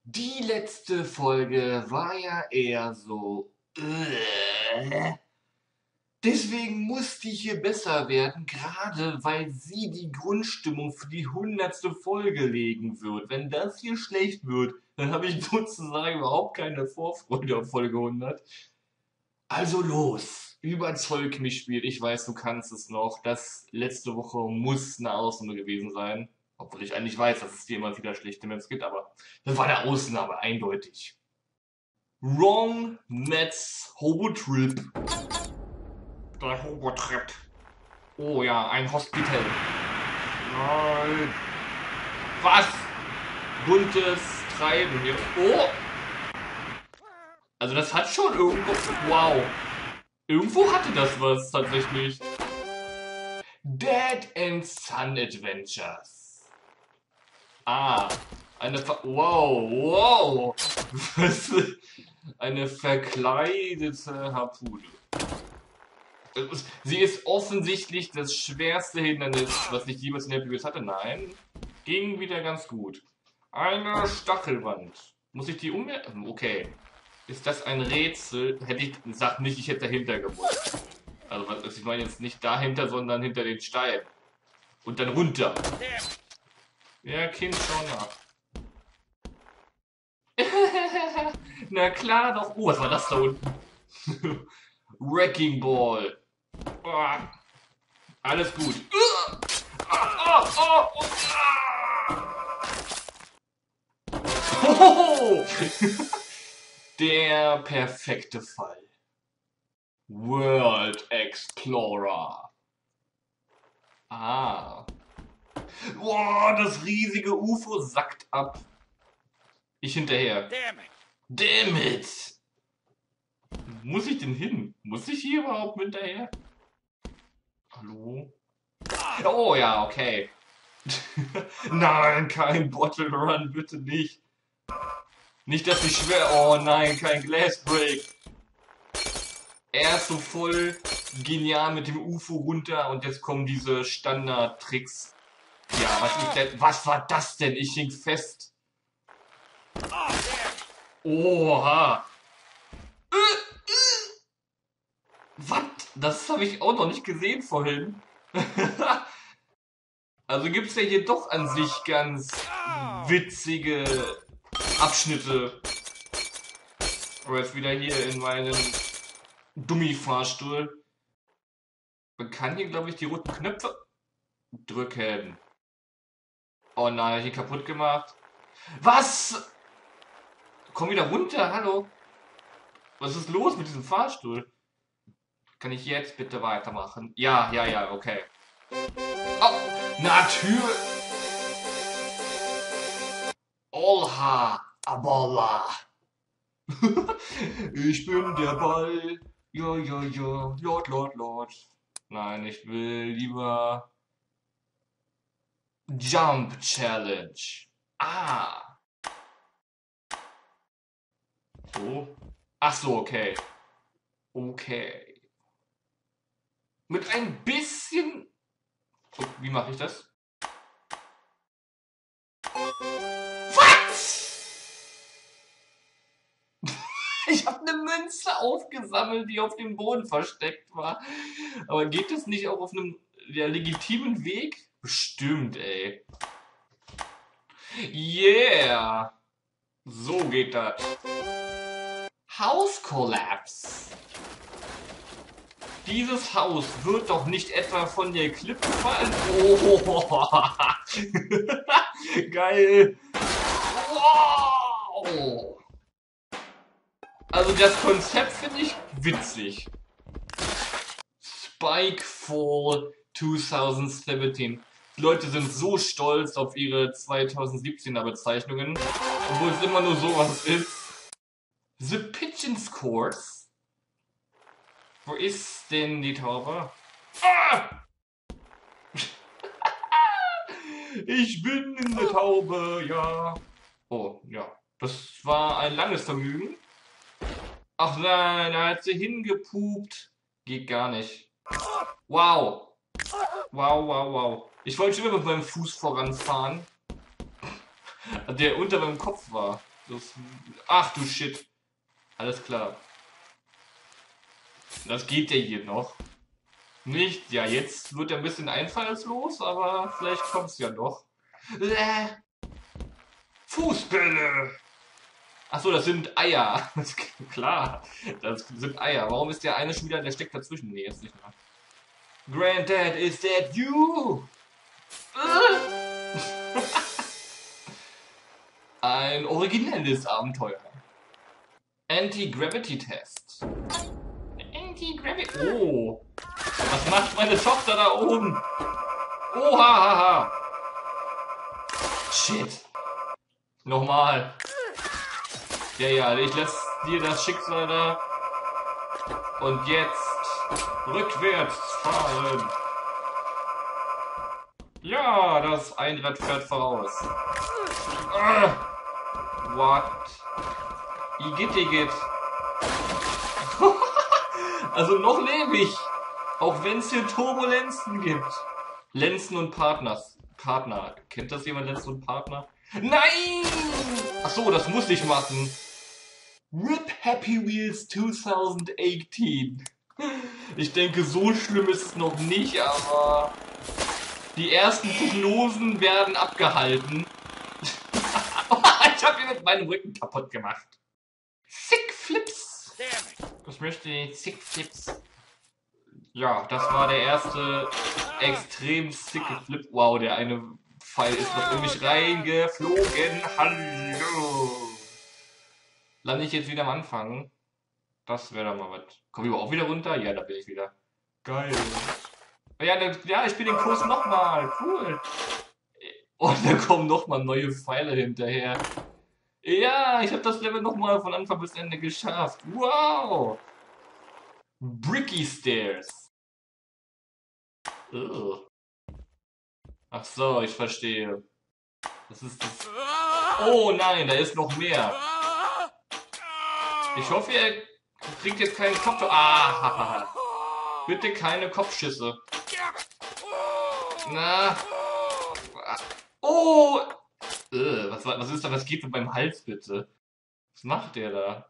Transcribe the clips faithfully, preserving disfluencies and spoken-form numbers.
Die letzte Folge war ja eher so. Äh. Deswegen muss die hier besser werden, gerade weil sie die Grundstimmung für die hundertste Folge legen wird. Wenn das hier schlecht wird, dann habe ich sozusagen überhaupt keine Vorfreude auf Folge hundert. Also los, überzeug mich, Spiel. Ich weiß, du kannst es noch. Das letzte Woche muss eine Ausnahme gewesen sein. Obwohl ich eigentlich weiß, dass es dir immer wieder schlechte Maps gibt, aber das war eine Ausnahme, eindeutig. Wrong Mets Hobo Trip. Der Hobo Trip. Oh ja, ein Hospital. Nein. Was? Buntes Treiben hier. Oh! Also das hat schon irgendwo. Wow. Irgendwo hatte das was tatsächlich. Dad and Son Adventures. Ah. Eine Ver Wow, wow. Was? Eine verkleidete Harpune. Sie ist offensichtlich das schwerste Hindernis, was ich jemals in der Bibliothek hatte. Nein. Ging wieder ganz gut. Eine Stachelwand. Muss ich die umwerfen? Okay. Ist das ein Rätsel? Hätte ich gesagt nicht, ich hätte dahinter gewusst. Also was, ich meine jetzt nicht dahinter, sondern hinter den Stein. Und dann runter. Ja, Kind, schau nach. Na klar doch. Oh, was war das da unten? Wrecking Ball. Oh, alles gut. Oh, oh, oh, oh. Der perfekte Fall. World Explorer. Ah. Boah, das riesige U F O sackt ab. Ich hinterher. Damn it. Damn it. Muss ich denn hin? Muss ich hier überhaupt hinterher? Hallo? Oh ja, okay. Nein, kein Bottle Run, bitte nicht. Nicht, dass ich schwer... Oh nein, kein Glass Break. Er ist so voll genial mit dem U F O runter und jetzt kommen diese Standard-Tricks. Ja, was ist denn... Was war das denn? Ich hing fest. Oha. Was? Das habe ich auch noch nicht gesehen vorhin. Also gibt es ja hier doch an sich ganz witzige Abschnitte. Aber jetzt wieder hier in meinem Dummi-Fahrstuhl. Man kann hier, glaube ich, die roten Knöpfe drücken. Oh nein, hier kaputt gemacht. Was? Komm wieder runter, hallo. Was ist los mit diesem Fahrstuhl? Kann ich jetzt bitte weitermachen? Ja, ja, ja, okay. Oh, natürlich. Oha, Abola. Ich bin der Ball. Ja, ja, ja. Lord, Lord, Lord. Nein, ich will lieber Jump Challenge. Ah. So. Ach so, okay. Okay. Mit ein bisschen... Oh, wie mache ich das? Ich habe eine Münze aufgesammelt, die auf dem Boden versteckt war. Aber geht das nicht auch auf einem ja, legitimen Weg? Bestimmt, ey. Yeah. So geht das. House Collapse. Dieses Haus wird doch nicht etwa von der Klippe fallen. Oh. Geil. Wow. Also das Konzept finde ich witzig. Spikefall zwanzig siebzehn. Die Leute sind so stolz auf ihre zweitausendsiebzehner Bezeichnungen, obwohl es immer nur sowas ist. The Pigeons Course. Wo ist denn die Taube? Ah! Ich bin in der Taube, ja. Oh, ja. Das war ein langes Vergnügen. Ach nein, da hat sie hingepupt. Geht gar nicht. Wow. Wow, wow, wow. Ich wollte schon immer mit meinem Fuß voranfahren. Der unter meinem Kopf war. Das, ach du Shit. Alles klar. Das geht ja hier noch. Nicht? Ja, jetzt wird er ein bisschen einfallslos, aber vielleicht kommt es ja doch. Äh, Fußbälle! Achso, das sind Eier. Klar, das sind Eier. Warum ist der eine schon wieder, der steckt dazwischen? Nee, jetzt nicht mehr. Granddad, is that you? Ein originelles Abenteuer. Anti-Gravity-Test. Anti-Gravity. Oh. Was macht meine Tochter da oben? Oha, haha. Shit. Nochmal. Ja, ja, ich lasse dir das Schicksal da. Und jetzt rückwärts fahren. Ja, das Einrad fährt voraus. Ah, what? Igitt, igitt. Also noch lebe ich. Auch wenn es hier Turbulenzen gibt. Lenzen und Partners. Partner. Kennt das jemand, Lenzen und Partner? Nein! Ach so, das muss ich machen. R I P Happy Wheels zwanzig achtzehn. Ich denke, so schlimm ist es noch nicht, aber die ersten Prognosen werden abgehalten. Ich habe hier mit meinem Rücken kaputt gemacht. Sick Flips. Ich möchte Sick Flips. Ja, das war der erste extrem sicke Flip. Wow, der eine Pfeil ist noch in mich reingeflogen. Hallo. Lande ich jetzt wieder am Anfang? Das wäre doch mal was. Komm ich überhaupt wieder runter? Ja, da bin ich wieder. Geil. Ja, dann, ja, ich spiele den Kurs nochmal. Cool. Und dann kommen nochmal neue Pfeile hinterher. Ja, ich habe das Level nochmal von Anfang bis Ende geschafft. Wow. Bricky Stairs. Ugh. Ach so, ich verstehe. Das ist das. Oh nein, da ist noch mehr. Ich hoffe, er kriegt jetzt keinen Kopf. Ah, bitte keine Kopfschüsse. Na. Oh. Äh, was, was ist da? Was geht mit meinem Hals bitte? Was macht der da?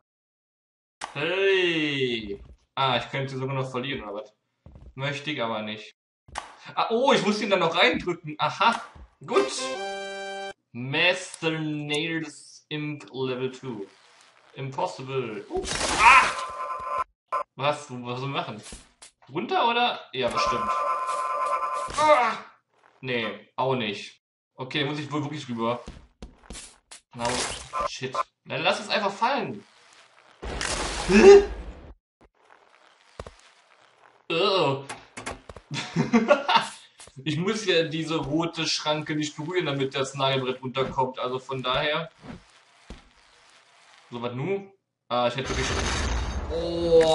Hey. Ah, ich könnte sogar noch verlieren, oder was? Möchte ich aber nicht. Ah, oh, ich muss ihn dann noch reindrücken. Aha. Gut. Master Nails Imp Level zwei. Impossible. Uh. Ah! Was? Was soll wir machen? Runter oder? Ja, bestimmt. Ah! Nee, auch nicht. Okay, muss ich wohl wirklich rüber. No. Shit. Dann lass es einfach fallen. Hä? Oh. Ich muss ja diese rote Schranke nicht berühren, damit das Nagelbrett runterkommt. Also von daher. So, was nun? Ah, ich hätte wirklich. Oh,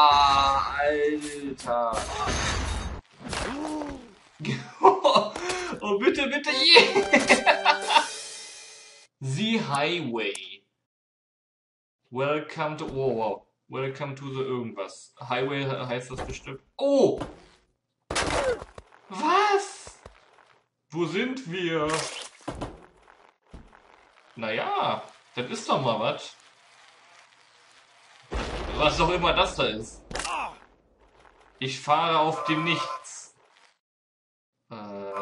Alter. Oh, bitte, bitte. Yeah. The Highway. Welcome to. Oh, wow. Welcome to the irgendwas. Highway heißt das bestimmt. Oh! Was? Wo sind wir? Naja, das ist doch mal was. Was auch immer das da ist. Ich fahre auf dem Nichts. Äh.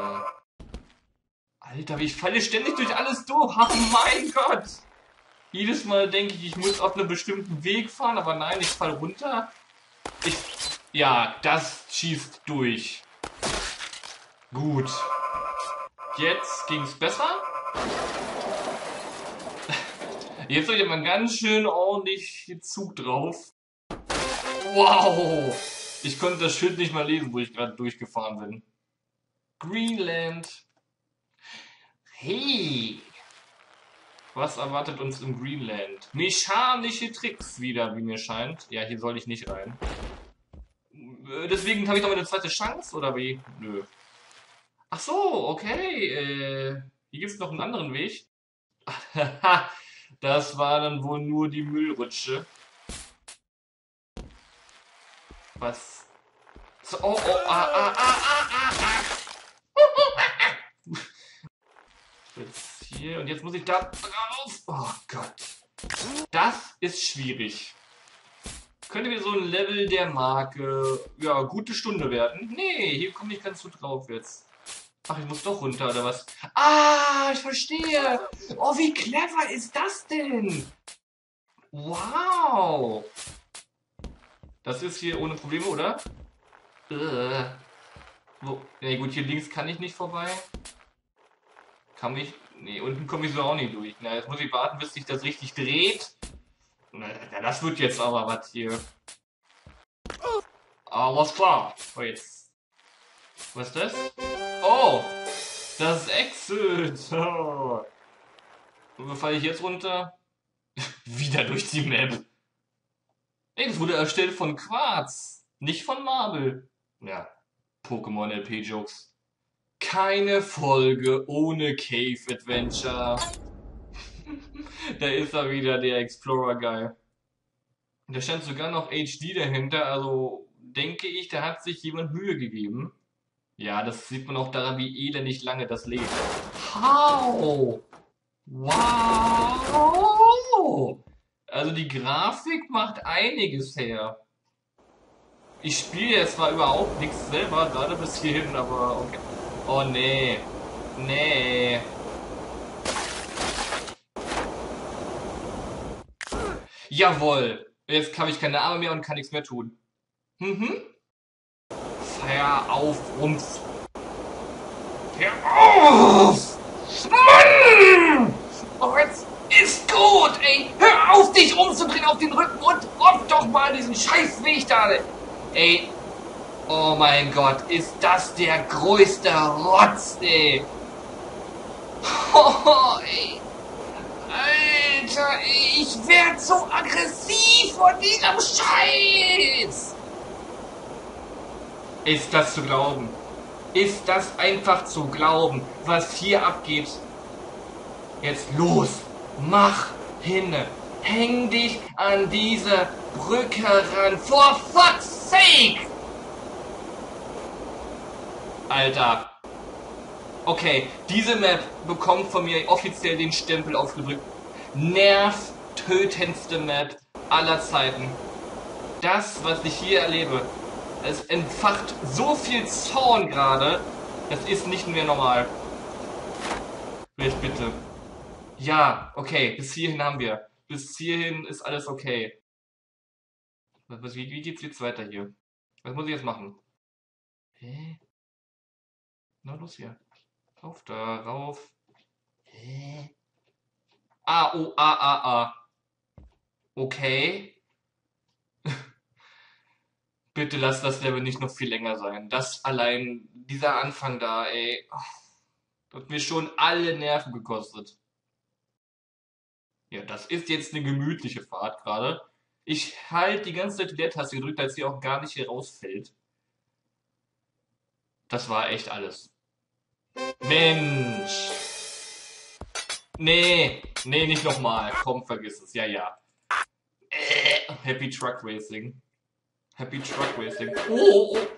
Alter, ich falle ständig durch alles durch. Ach mein Gott. Jedes Mal denke ich, ich muss auf einem bestimmten Weg fahren, aber nein, ich falle runter. Ich. Ja, das schießt durch. Gut. Jetzt ging's besser. Jetzt habe ich aber einen ganz schön ordentlich Zug drauf. Wow! Ich konnte das Schild nicht mal lesen, wo ich gerade durchgefahren bin. Greenland. Hey! Was erwartet uns im Greenland? Mechanische Tricks wieder, wie mir scheint. Ja, hier soll ich nicht rein. Deswegen habe ich noch eine zweite Chance, oder wie? Nö. Ach so, okay. Äh, hier gibt es noch einen anderen Weg. Das war dann wohl nur die Müllrutsche. Was? So, oh, oh, ah, ah, ah, ah, ah, ah. Jetzt Hier, und jetzt muss ich da drauf. Oh Gott. Das ist schwierig. Könnte mir so ein Level der Marke, ja, gute Stunde werden. Nee, hier komme ich ganz gut drauf jetzt. Ach, ich muss doch runter, oder was? Ah, ich verstehe. Oh, wie clever ist das denn? Wow. Das ist hier ohne Probleme, oder? Äh. Wo? Nee, gut, hier links kann ich nicht vorbei. Kann ich... Nee, unten komme ich so auch nicht durch. Na, jetzt muss ich warten, bis sich das richtig dreht. Na, das wird jetzt aber was hier. Alles klar. Oh, jetzt. Was ist das? Oh! Das Exit! Oh. Und wo falle ich jetzt runter? Wieder durch die Map. Ey, das wurde erstellt von Quarz. Nicht von Marble. Ja, Pokémon L P-Jokes. Keine Folge ohne Cave Adventure. Da ist er wieder, der Explorer Guy. Da stand sogar noch H D dahinter, also denke ich, da hat sich jemand Mühe gegeben. Ja, das sieht man auch daran, wie elendig lange das lebt. How? Wow! Also die Grafik macht einiges her. Ich spiele jetzt zwar überhaupt nichts selber, gerade bis hierhin, aber okay. Oh nee. Nee. Jawohl. Jetzt habe ich keine Arme mehr und kann nichts mehr tun. Mhm. Hör auf, Rums. Hör auf! Mann! Oh, jetzt ist gut, ey! Hör auf, dich umzudrehen auf den Rücken und robb doch mal diesen Scheißweg da! Ey! Oh mein Gott, ist das der größte Rotz, ey! Oh, ey! Alter, ey, ich werd so aggressiv von diesem Scheiß! Ist das zu glauben? Ist das einfach zu glauben, was hier abgeht? Jetzt los, mach hin, häng dich an diese Brücke ran, for fuck's sake! Alter. Okay, diese Map bekommt von mir offiziell den Stempel aufgedrückt. Nervtötendste Map aller Zeiten. Das, was ich hier erlebe, es entfacht so viel Zorn gerade, das ist nicht mehr normal. Jetzt bitte. Ja, okay, bis hierhin haben wir. Bis hierhin ist alles okay. Was, wie, wie geht's jetzt weiter hier? Was muss ich jetzt machen? Hä? Na los hier. Rauf da, rauf. Hä? A, O, A, A, A. Okay. Bitte lass das Level nicht noch viel länger sein. Das allein, dieser Anfang da, ey. Das hat mir schon alle Nerven gekostet. Ja, das ist jetzt eine gemütliche Fahrt gerade. Ich halte die ganze Zeit die Leertaste gedrückt, als sie auch gar nicht hier rausfällt. Das war echt alles. Mensch! Nee, nee, nicht nochmal. Komm, vergiss es. Ja, ja. Äh, Happy Truck Racing. Happy Truck Racing. Oh, oh.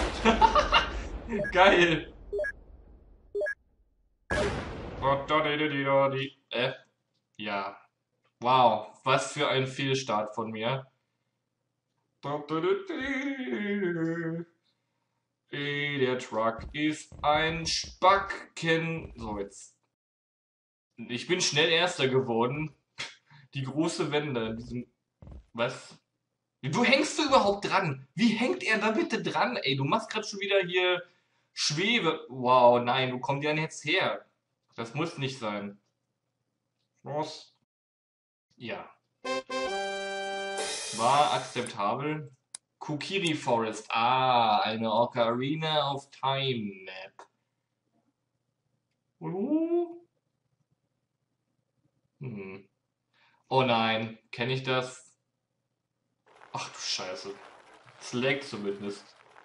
Geil. Äh, ja. Wow, was für ein Fehlstart von mir. Der Truck ist ein Spacken. So, jetzt. Ich bin schnell Erster geworden. Die große Wende in diesem. Was? Du hängst du überhaupt dran? Wie hängt er da bitte dran? Ey, du machst gerade schon wieder hier Schwebe. Wow, nein, wo kommt der denn jetzt her? Das muss nicht sein. Was? Ja. War akzeptabel. Kokiri Forest. Ah, eine Ocarina of Time Map. Uh. Hm. Oh nein, kenne ich das? Ach du Scheiße. Es lag zumindest.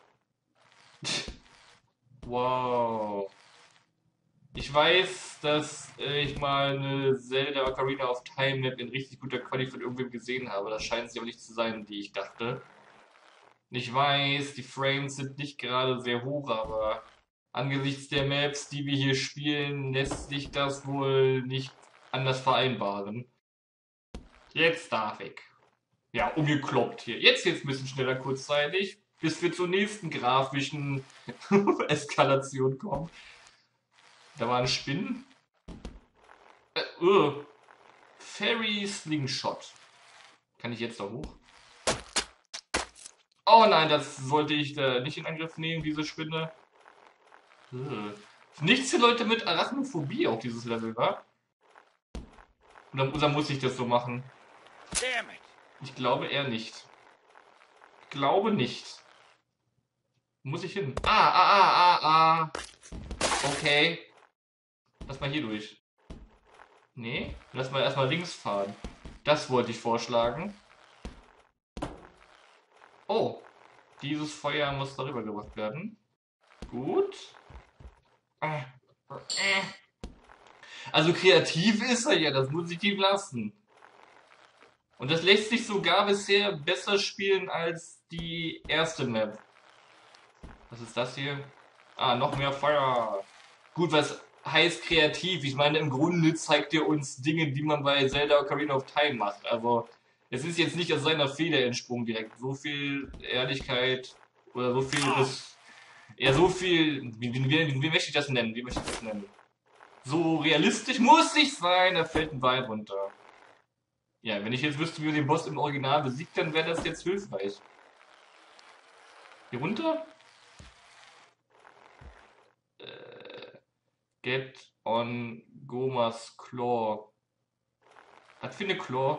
Wow. Ich weiß, dass äh, ich mal eine Zelda Ocarina of Time Map in richtig guter Qualität von irgendwem gesehen habe. Das scheint sie aber nicht zu sein, die ich dachte. Ich weiß, die Frames sind nicht gerade sehr hoch, aber Angesichts der Maps, die wir hier spielen, lässt sich das wohl nicht anders vereinbaren. Jetzt darf ich. Ja, umgekloppt hier. Jetzt jetzt ein bisschen schneller kurzzeitig, bis wir zur nächsten grafischen Eskalation kommen. Da waren Spinnen. Äh, uh. Fairy Slingshot. Kann ich jetzt da hoch? Oh nein, das sollte ich da nicht in Angriff nehmen, diese Spinne. Uh. Nichts für Leute mit Arachnophobie auf dieses Level, wa? Oder, oder muss ich das so machen? Ich glaube eher nicht. Ich glaube nicht. Wo muss ich hin? Ah, ah, ah, ah, ah. Okay. Lass mal hier durch. Nee, lass mal erstmal links fahren. Das wollte ich vorschlagen. Oh, dieses Feuer muss darüber gebracht werden. Gut. Also kreativ ist er ja, das muss ich ihm lassen. Und das lässt sich sogar bisher besser spielen als die erste Map. Was ist das hier? Ah, noch mehr Feuer. Gut, was heißt kreativ? Ich meine, im Grunde zeigt er uns Dinge, die man bei Zelda Ocarina of Time macht. Also, es ist jetzt nicht aus seiner Feder entsprungen direkt. So viel Ehrlichkeit oder so viel ist. Ja, so viel. Wie, wie, wie, wie möchte ich das nennen? Wie möchte ich das nennen? So realistisch muss ich sein, da fällt ein Bein runter. Ja, wenn ich jetzt wüsste, wie man den Boss im Original besiegt, dann wäre das jetzt hilfreich. Hier runter? Äh, get on Gomas Claw. Was für eine Claw?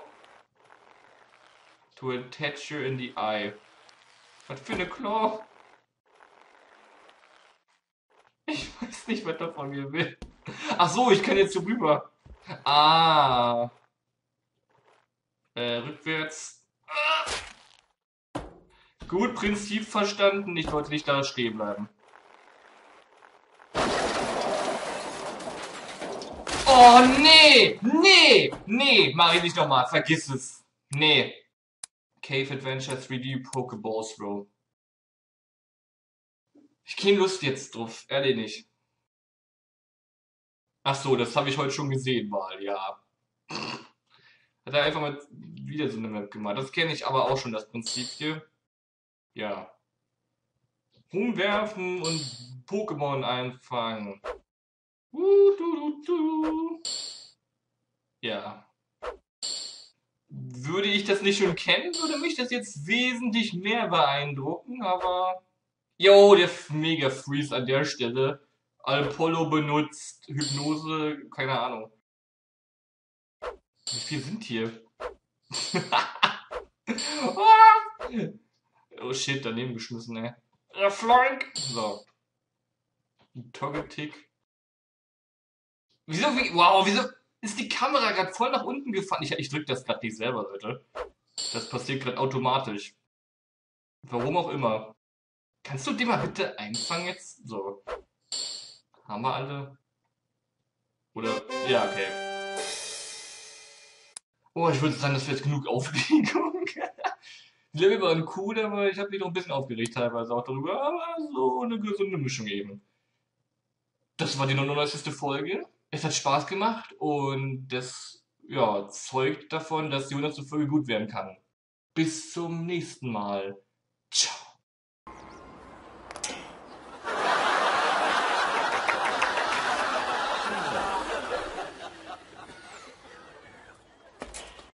To attach you in the eye. Was für eine Claw? Ich weiß nicht, was er von mir will. Ach so, ich kann jetzt so rüber. Ah. Äh, rückwärts. Ah. Gut, Prinzip verstanden. Ich wollte nicht da stehen bleiben. Oh, nee! Nee! Nee! Mach ich nicht nochmal. Vergiss es. Nee. Cave Adventure drei D Pokeballs Row. Ich keine Lust jetzt drauf. Ehrlich nicht. Ach so, das habe ich heute schon gesehen, mal, ja. Hat er einfach mal wieder so eine Map gemacht. Das kenne ich aber auch schon, das Prinzip hier. Ja. Rumwerfen und Pokémon einfangen. Uh, du, du, du. Ja. Würde ich das nicht schon kennen, würde mich das jetzt wesentlich mehr beeindrucken, aber... Jo, der Mega Freeze an der Stelle. Alpollo benutzt, Hypnose, keine Ahnung. Wie viel sind hier? Oh shit, daneben geschmissen, ey. Der Flank! So. Togetic. Wieso, wie, wow, wieso ist die Kamera gerade voll nach unten gefahren? Ich, ich drück das gerade nicht selber, Leute. Das passiert gerade automatisch. Warum auch immer. Kannst du den mal bitte einfangen jetzt? So. Haben wir alle? Oder? Ja, okay. Oh, ich würde sagen, das wäre jetzt genug Aufregung. Die Level waren cool, aber ich habe mich noch ein bisschen aufgeregt teilweise auch darüber. Aber so eine gesunde Mischung eben. Das war die neunundneunzigste Folge. Es hat Spaß gemacht und das ja, zeugt davon, dass die hundertste Folge gut werden kann. Bis zum nächsten Mal. Ciao.